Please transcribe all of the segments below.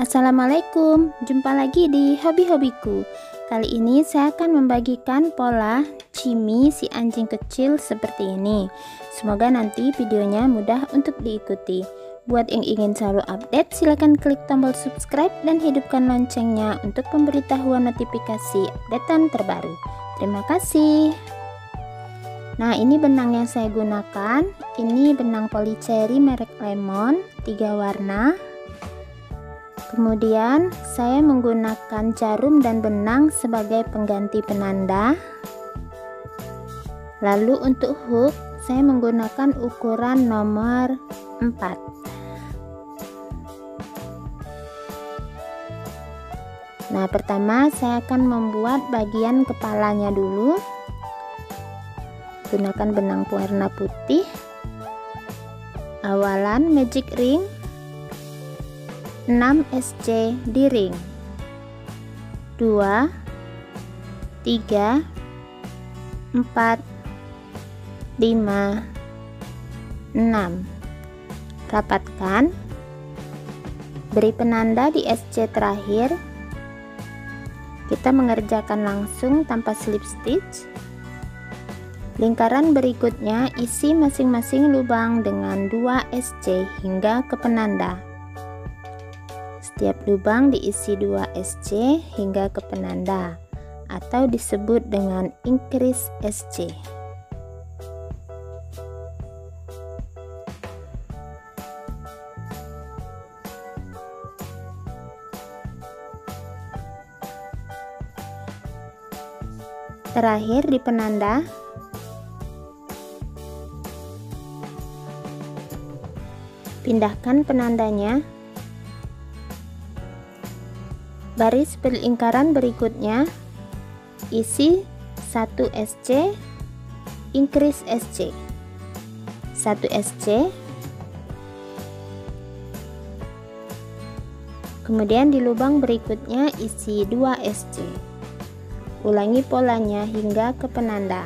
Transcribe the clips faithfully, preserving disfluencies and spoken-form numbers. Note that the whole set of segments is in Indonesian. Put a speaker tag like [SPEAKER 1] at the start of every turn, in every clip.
[SPEAKER 1] Assalamualaikum, jumpa lagi di hobi-hobiku. Kali ini saya akan membagikan pola Cimi si anjing kecil seperti ini. Semoga nanti videonya mudah untuk diikuti. Buat yang ingin selalu update, silahkan klik tombol subscribe dan hidupkan loncengnya untuk pemberitahuan notifikasi updatean terbaru. Terima kasih. Nah, ini benang yang saya gunakan. Ini benang polycherry merek Lemon, tiga warna. Kemudian saya menggunakan jarum dan benang sebagai pengganti penanda. Lalu untuk hook saya menggunakan ukuran nomor empat. Nah, pertama saya akan membuat bagian kepalanya dulu. Gunakan benang warna putih. Awalan magic ring enam S C di ring dua, tiga, empat, lima, enam. Rapatkan, beri penanda di S C terakhir. Kita mengerjakan langsung tanpa slip stitch. Lingkaran berikutnya isi masing-masing lubang dengan dua S C hingga ke penanda. Setiap lubang diisi dua S C hingga ke penanda atau disebut dengan increase S C. Terakhir di penanda, pindahkan penandanya. Baris lingkaran berikutnya isi satu S C, increase S C, satu S C. Kemudian di lubang berikutnya isi dua S C. Ulangi polanya hingga ke penanda.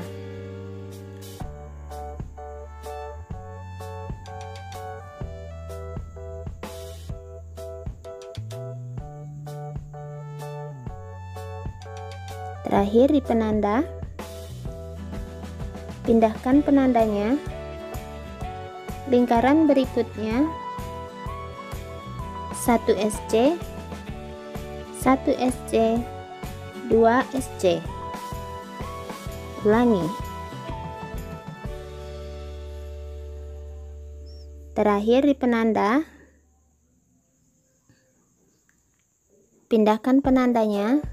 [SPEAKER 1] Terakhir di penanda, pindahkan penandanya. Lingkaran berikutnya satu S C, satu S C, dua S C. Ulangi. Terakhir di penanda, pindahkan penandanya.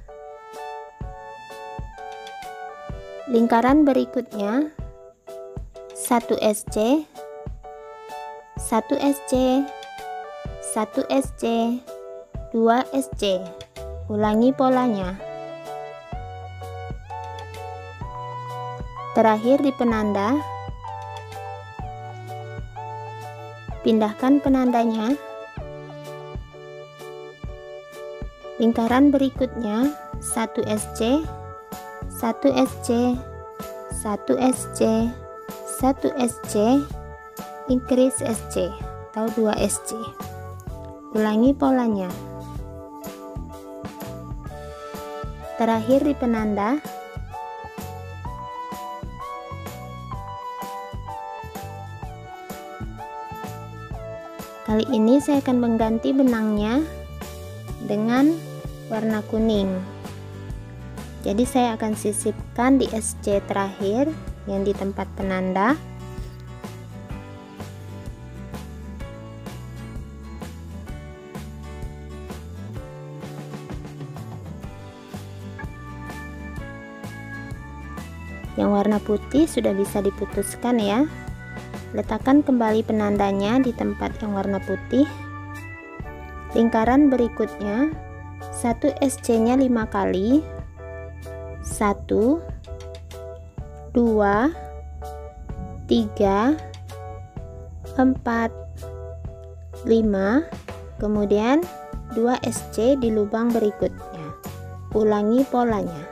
[SPEAKER 1] Lingkaran berikutnya satu S C, satu S C, satu S C, dua S C. Ulangi polanya. Terakhir di penanda, pindahkan penandanya. Lingkaran berikutnya satu S C, satu S C, satu S C, satu S C, increase S C atau dua S C. Ulangi polanya. Terakhir di penanda, kali ini saya akan mengganti benangnya dengan warna kuning. Jadi saya akan sisipkan di S C terakhir yang di tempat penanda. Yang warna putih sudah bisa diputuskan ya. Letakkan kembali penandanya di tempat yang warna putih. Lingkaran berikutnya satu S C nya lima kali. Satu, dua, tiga, empat, lima, kemudian dua S C di lubang berikutnya. Ulangi polanya.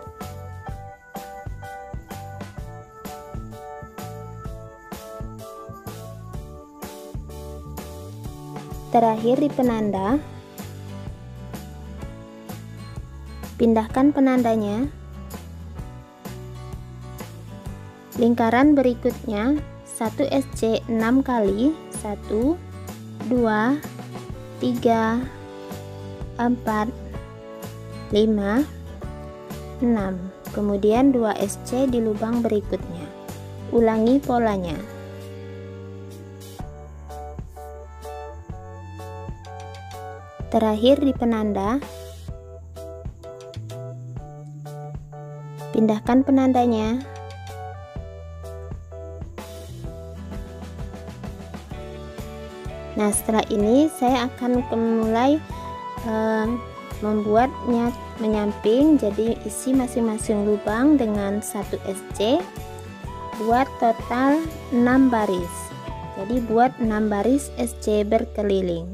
[SPEAKER 1] Terakhir di penanda, Pindahkan penandanya. Lingkaran berikutnya satu S C enam kali, satu, dua, tiga, empat, lima, enam. Kemudian dua S C di lubang berikutnya. Ulangi polanya. Terakhir di penanda, pindahkan penandanya. Nah, setelah ini saya akan mulai uh, membuatnya menyamping, jadi isi masing-masing lubang dengan satu S C, buat total enam baris. Jadi buat enam baris S C berkeliling.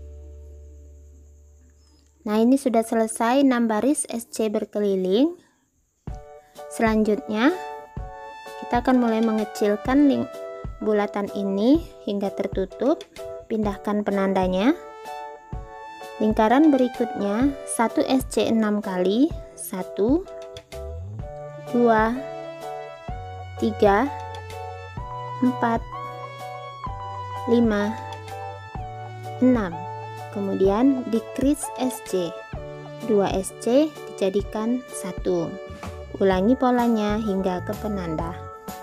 [SPEAKER 1] Nah, ini sudah selesai enam baris S C berkeliling. Selanjutnya kita akan mulai mengecilkan link bulatan ini hingga tertutup. Pindahkan penandanya. Lingkaran berikutnya satu S C enam kali, satu, dua, tiga, empat, lima, enam. Kemudian decrease S C, dua S C dijadikan satu. Ulangi polanya hingga ke penanda.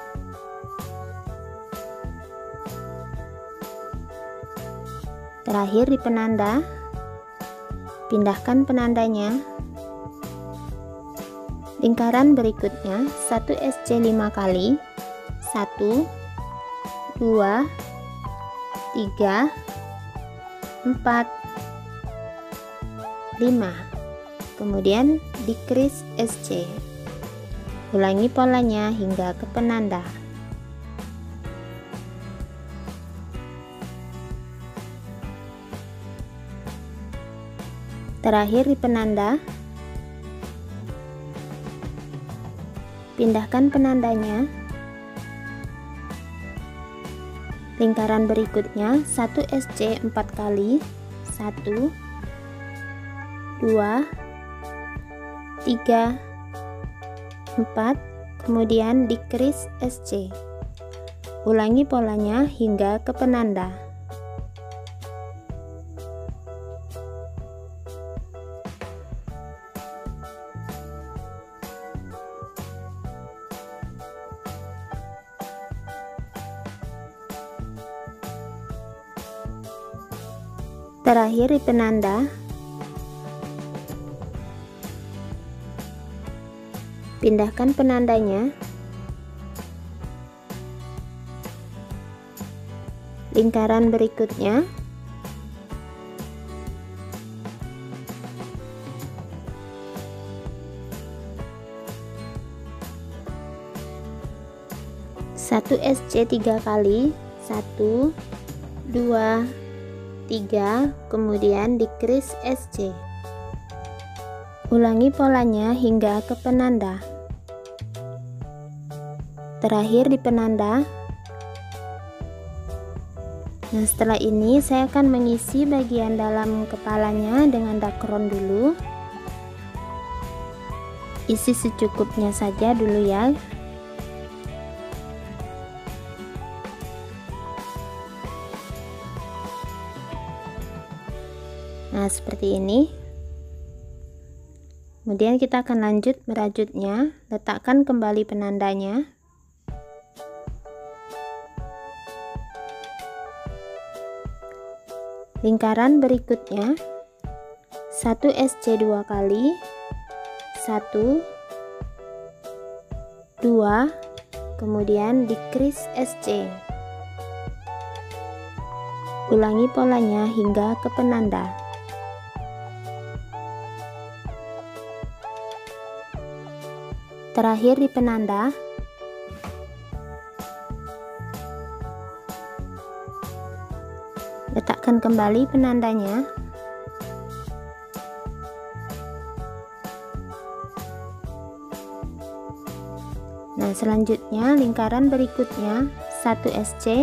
[SPEAKER 1] Terakhir di penanda, pindahkan penandanya. Lingkaran berikutnya satu S C lima kali, satu, dua, tiga, empat, lima. Kemudian decrease S C. Ulangi polanya hingga ke penanda. Terakhir di penanda, pindahkan penandanya. Lingkaran berikutnya satu S C empat kali, satu, dua, tiga, empat, kemudian decrease S C. Ulangi polanya hingga ke penanda. Terakhir di penanda, pindahkan penandanya. Lingkaran berikutnya satu S C tiga kali, satu, dua, tiga, kemudian decrease S C. Ulangi polanya hingga ke penanda. Terakhir di penanda. Nah, setelah ini saya akan mengisi bagian dalam kepalanya dengan dakron dulu. Isi secukupnya saja dulu ya. Nah, seperti ini. Kemudian kita akan lanjut merajutnya. Letakkan kembali penandanya. Lingkaran berikutnya satu S C dua kali, satu, dua, kemudian decrease S C. Ulangi polanya hingga ke penanda. Terakhir di penanda, letakkan kembali penandanya. Nah, selanjutnya lingkaran berikutnya satu S C,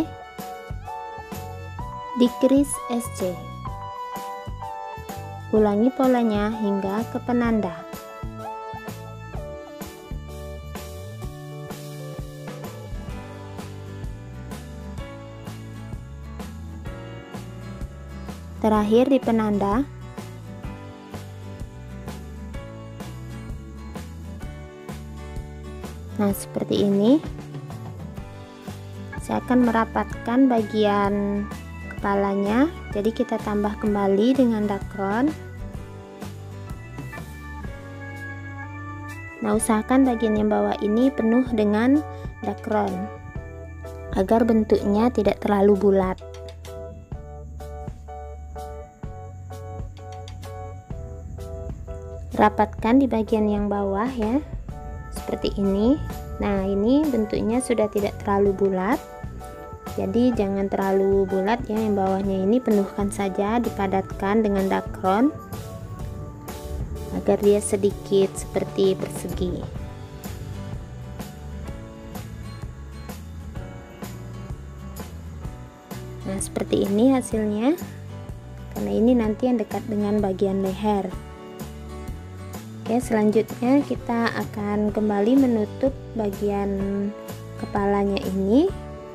[SPEAKER 1] decrease S C. Ulangi polanya hingga ke penanda. Terakhir di penanda. Nah, seperti ini. Saya akan merapatkan bagian kepalanya, jadi kita tambah kembali dengan dakron. Nah, usahakan bagian yang bawah ini penuh dengan dakron agar bentuknya tidak terlalu bulat. Rapatkan di bagian yang bawah ya, seperti ini. Nah, ini bentuknya sudah tidak terlalu bulat, jadi jangan terlalu bulat ya. Yang bawahnya ini penuhkan saja, dipadatkan dengan dakron agar dia sedikit seperti persegi. Nah, seperti ini hasilnya, karena ini nanti yang dekat dengan bagian leher. Oke, selanjutnya kita akan kembali menutup bagian kepalanya ini.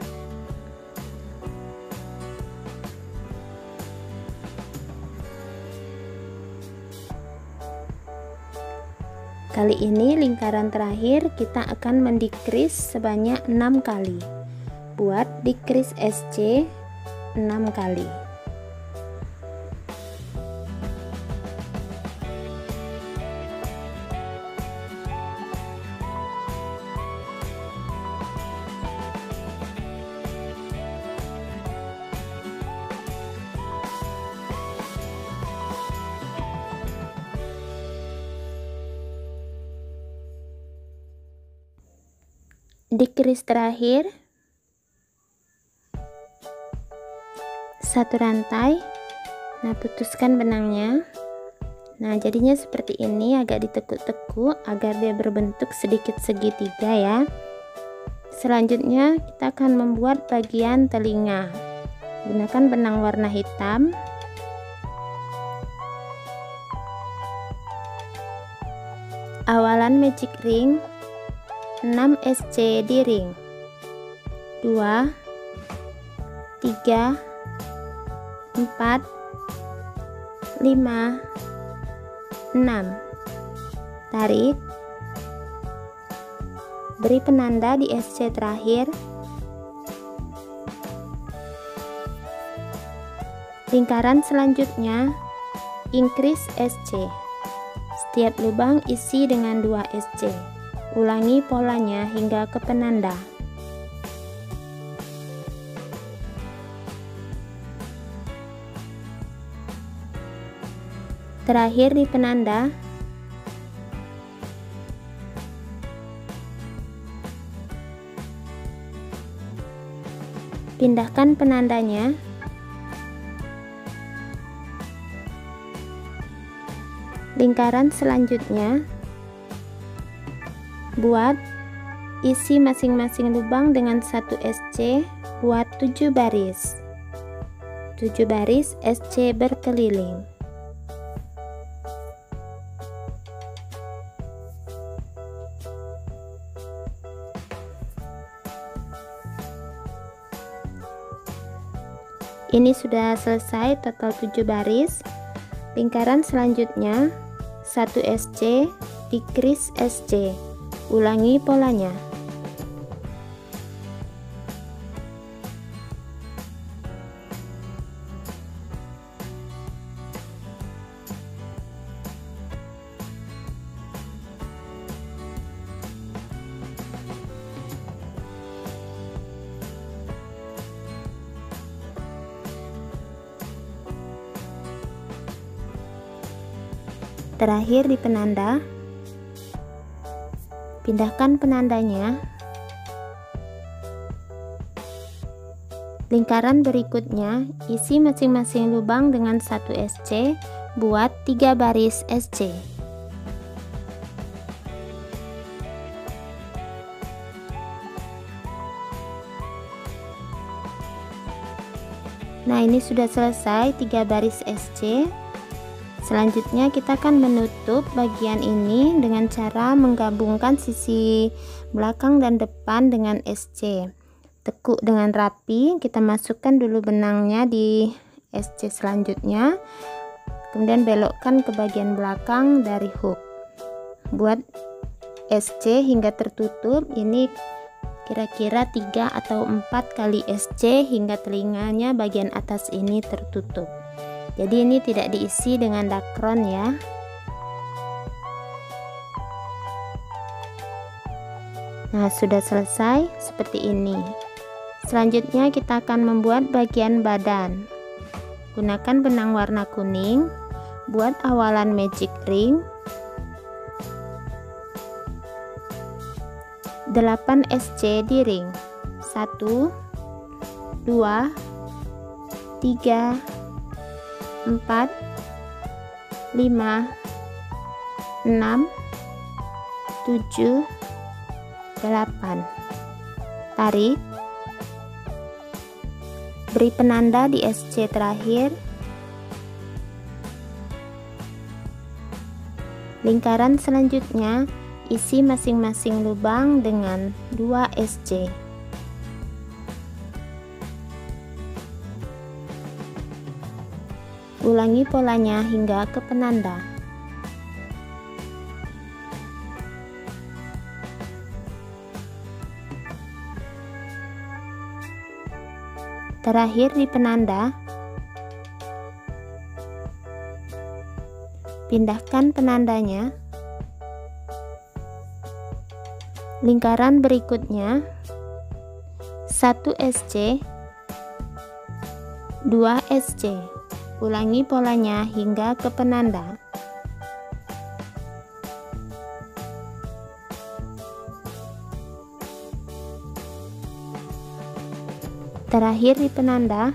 [SPEAKER 1] Kali ini lingkaran terakhir kita akan mendikris sebanyak enam kali. Buat dikris S C enam kali. Dikris terakhir satu rantai. Nah, putuskan benangnya. Nah, jadinya seperti ini, agak ditekuk-tekuk agar dia berbentuk sedikit segitiga ya. Selanjutnya kita akan membuat bagian telinga. Gunakan benang warna hitam. Awalan magic ring enam S C di ring, dua, tiga, empat, lima, enam. Tarik, beri penanda di S C terakhir. Lingkaran selanjutnya increase S C. Setiap lubang isi dengan dua S C. Ulangi polanya hingga ke penanda. Terakhir di penanda. Pindahkan penandanya. Lingkaran selanjutnya. Buat isi masing-masing lubang dengan satu S C, buat tujuh baris. tujuh baris S C berkeliling. Ini sudah selesai total tujuh baris. Lingkaran selanjutnya satu S C, dikris S C. Ulangi polanya. Terakhir di penanda. Pindahkan penandanya. Lingkaran berikutnya, isi masing-masing lubang dengan satu S C, buat tiga baris S C. Nah, ini sudah selesai tiga baris S C. Selanjutnya kita akan menutup bagian ini dengan cara menggabungkan sisi belakang dan depan dengan S C. Tekuk dengan rapi, kita masukkan dulu benangnya di S C selanjutnya, kemudian belokkan ke bagian belakang dari hook. Buat S C hingga tertutup, ini kira-kira tiga atau empat kali S C hingga telinganya bagian atas ini tertutup. Jadi ini tidak diisi dengan dakron ya. Nah, sudah selesai seperti ini. Selanjutnya kita akan membuat bagian badan. Gunakan benang warna kuning, buat awalan magic ring. delapan S C di ring. satu, dua, tiga, empat, lima, enam, tujuh, delapan. Tarik, beri penanda di S C terakhir. Lingkaran selanjutnya isi masing-masing lubang dengan dua S C. Ulangi polanya hingga ke penanda. Terakhir di penanda, pindahkan penandanya. Lingkaran berikutnya satu S C, dua S C. Ulangi polanya hingga ke penanda. Terakhir di penanda,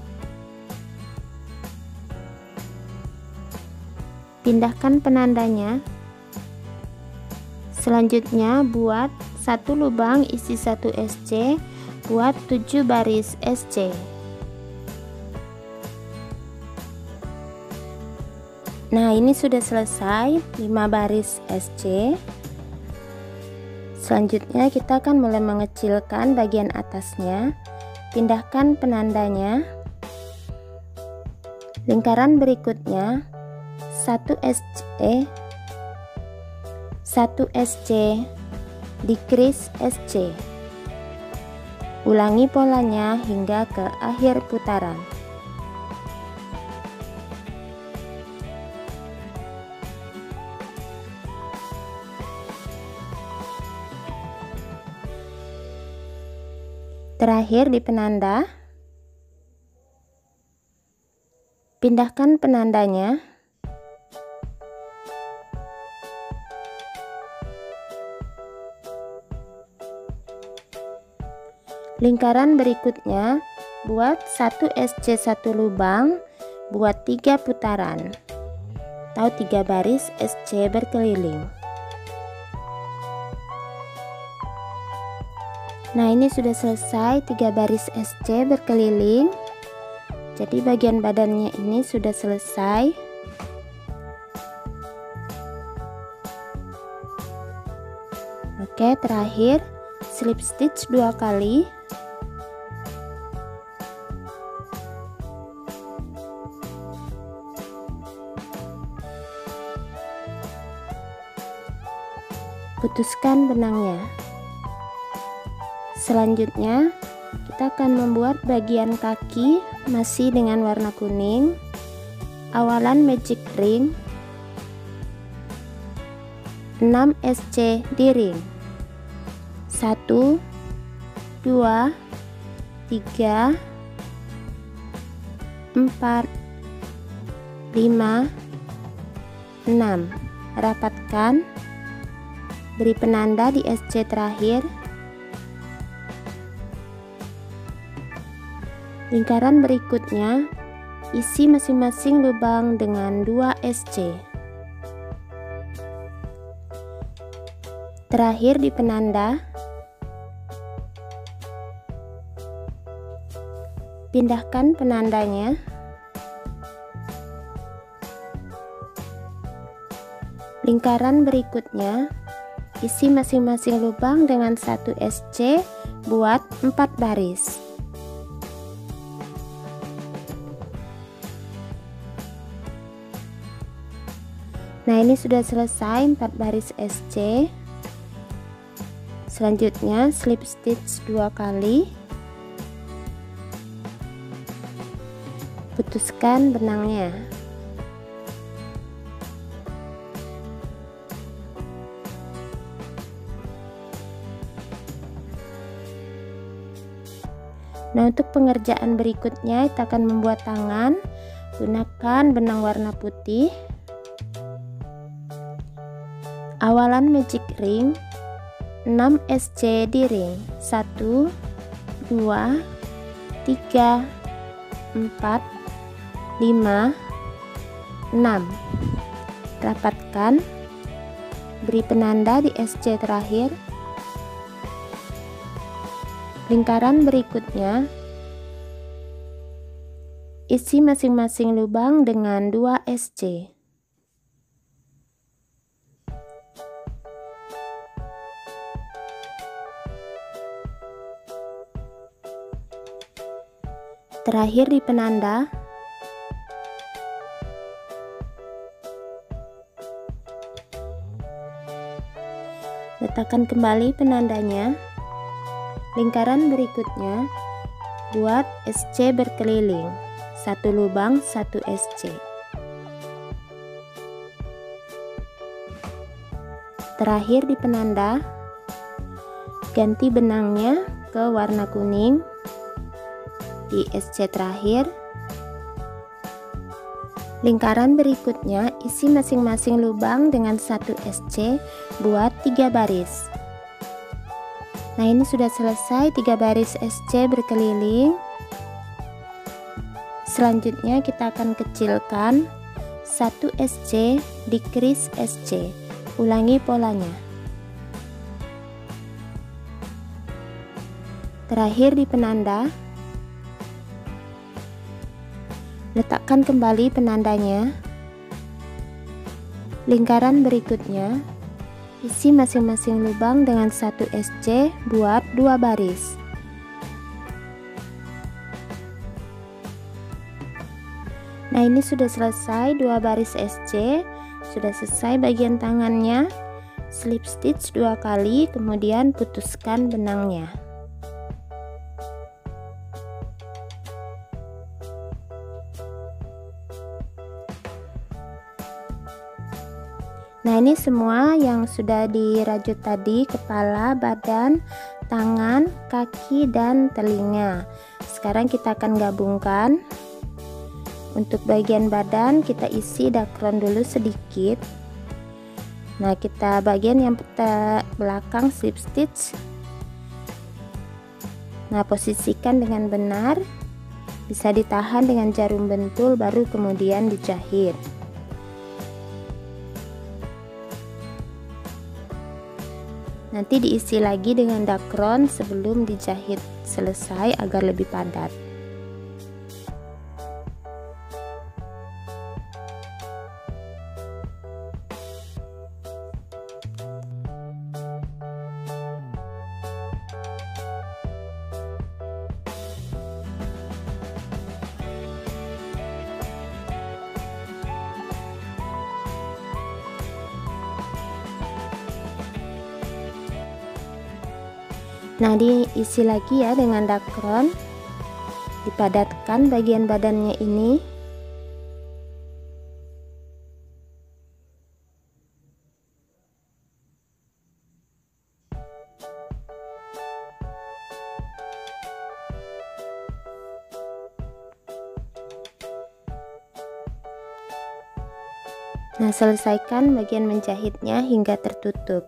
[SPEAKER 1] pindahkan penandanya. Selanjutnya buat satu lubang isi satu S C, buat tujuh baris S C. Nah, ini sudah selesai lima baris S C. Selanjutnya kita akan mulai mengecilkan bagian atasnya. Pindahkan penandanya. Lingkaran berikutnya satu S C, satu S C, decrease S C. Ulangi polanya hingga ke akhir putaran. Terakhir di penanda, pindahkan penandanya. Lingkaran berikutnya buat satu S C satu lubang, buat tiga putaran atau tiga baris S C berkeliling. Nah, ini sudah selesai tiga baris S C berkeliling. Jadi bagian badannya ini sudah selesai. Oke, terakhir slip stitch dua kali. Putuskan benangnya. Selanjutnya kita akan membuat bagian kaki masih dengan warna kuning. Awalan magic ring, enam S C di ring. satu, dua, tiga, empat, lima, enam. Rapatkan, beri penanda di S C terakhir. Lingkaran berikutnya isi masing-masing lubang dengan dua S C. Terakhir di penanda, pindahkan penandanya. Lingkaran berikutnya isi masing-masing lubang dengan satu S C, buat empat baris. Nah, ini sudah selesai empat baris S C. Selanjutnya slip stitch dua kali, putuskan benangnya. Nah, untuk pengerjaan berikutnya kita akan membuat tangan. Gunakan benang warna putih. Awalan magic ring enam S C di ring satu, dua, tiga, empat, lima, enam. Rapatkan, beri penanda di S C terakhir. Lingkaran berikutnya isi masing-masing lubang dengan dua S C. Terakhir di penanda, letakkan kembali penandanya. Lingkaran berikutnya buat S C berkeliling, satu lubang satu S C. Terakhir di penanda, ganti benangnya ke warna kuning di S C terakhir. Lingkaran berikutnya isi masing-masing lubang dengan satu S C, buat tiga baris. Nah, ini sudah selesai tiga baris S C berkeliling. Selanjutnya kita akan kecilkan satu S C di kris S C. Ulangi polanya. Terakhir di penanda, letakkan kembali penandanya. Lingkaran berikutnya isi masing-masing lubang dengan satu S C, buat dua baris. Nah, ini sudah selesai dua baris S C, sudah selesai bagian tangannya. Slip stitch dua kali, kemudian putuskan benangnya. Nah, ini semua yang sudah dirajut tadi, kepala, badan, tangan, kaki, dan telinga. Sekarang kita akan gabungkan. Untuk bagian badan kita isi dakron dulu sedikit. Nah, kita bagian yang belakang slip stitch. Nah, posisikan dengan benar. Bisa ditahan dengan jarum bentul, baru kemudian dijahit. Nanti diisi lagi dengan dakron sebelum dijahit selesai agar lebih padat. Nah, diisi lagi ya dengan dakron, dipadatkan bagian badannya ini. Nah, selesaikan bagian menjahitnya hingga tertutup.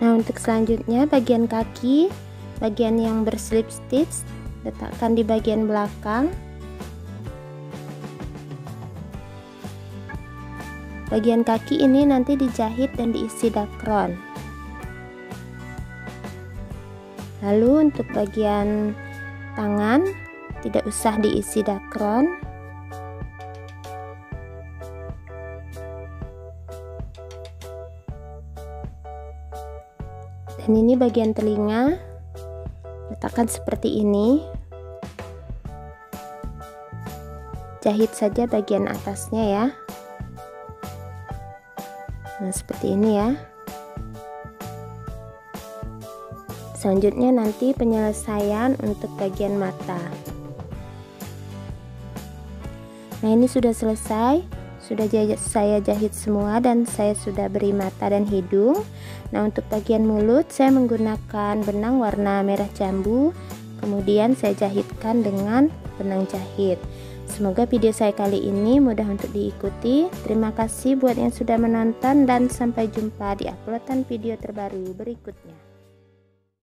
[SPEAKER 1] Nah, untuk selanjutnya bagian kaki, bagian yang berslip stitch letakkan di bagian belakang. Bagian kaki ini nanti dijahit dan diisi dakron. Lalu untuk bagian tangan tidak usah diisi dakron. Dan ini bagian telinga, letakkan seperti ini. Jahit saja bagian atasnya ya. Nah, seperti ini ya. Selanjutnya nanti penyelesaian untuk bagian mata. Nah, ini sudah selesai. Sudah saya jahit semua dan saya sudah beri mata dan hidung. Nah, untuk bagian mulut saya menggunakan benang warna merah jambu. Kemudian saya jahitkan dengan benang jahit. Semoga video saya kali ini mudah untuk diikuti. Terima kasih buat yang sudah menonton dan sampai jumpa di uploadan video terbaru berikutnya.